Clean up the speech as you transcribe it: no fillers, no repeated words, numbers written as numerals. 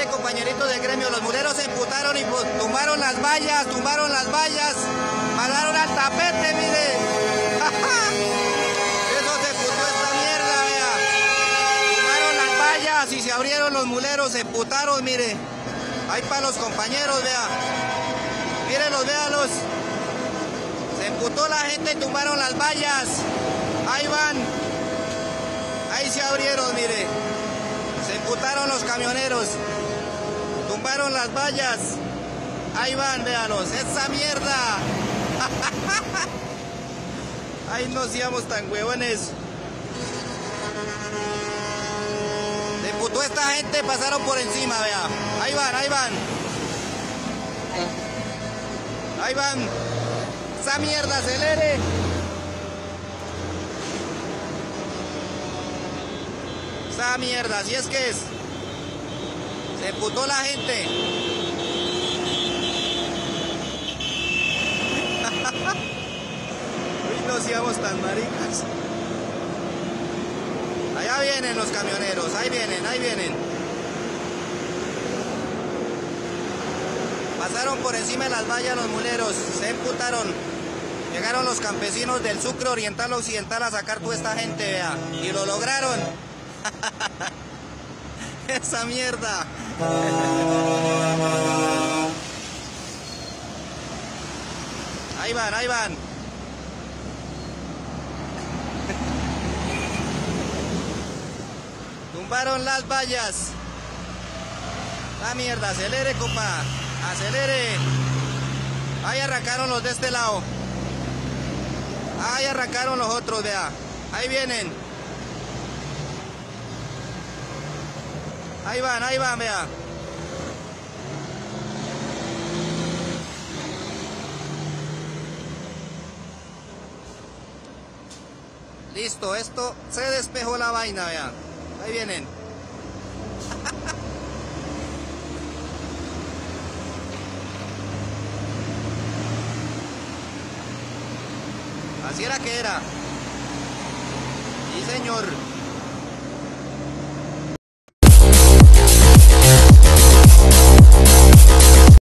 compañeritos del gremio, los muleros se emputaron y pues, tumbaron las vallas, mandaron al tapete, mire. Eso se emputó esta mierda, vea. Tumbaron las vallas y se abrieron los muleros, se emputaron, mire. Ahí para los compañeros, vea. Mírenlos, véanlos. Se emputó la gente y tumbaron las vallas. Ahí van. Ahí se abrieron, mire. Se emputaron los camioneros. Tumbaron las vallas. Ahí van, véanlos. ¡Esa mierda! Ahí no seamos tan huevones. Se emputó esta gente, pasaron por encima, vea. Ahí van, ahí van. Ahí van. ¡Esa mierda, acelere! Esa mierda, así es que es. Se emputó la gente. Uy, no seamos tan maricas. Allá vienen los camioneros, ahí vienen, ahí vienen. Pasaron por encima de las vallas los muleros, se emputaron. Llegaron los campesinos del Sucre Oriental Occidental a sacar toda esta gente, vea. Y lo lograron. Esa mierda. Ahí van, ahí van. Tumbaron las vallas. La mierda, acelere, compa. Acelere. Ahí arrancaron los de este lado. Ahí arrancaron los otros, vea. Ahí vienen. Ahí van, vea. Listo, esto se despejó la vaina, vea. Ahí vienen. Así era que era. Sí, señor.